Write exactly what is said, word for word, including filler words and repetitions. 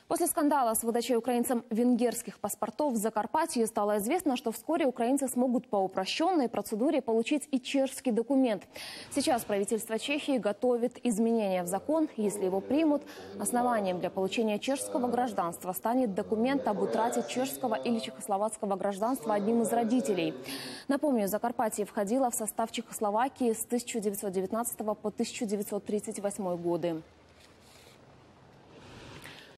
После скандала с выдачей украинцам венгерских паспортов в Закарпатье стало известно, что вскоре украинцы смогут по упрощенной процедуре получить и чешский документ. Сейчас правительство Чехии готовит изменения в закон. Если его примут, основанием для получения чешского гражданства станет документ об утрате чешского или чехословацкого гражданства одним из родителей. Напомню, Закарпатье входило в состав Чехословакии с тысяча девятьсот девятнадцатого по тысяча девятьсот тридцать восьмой годы.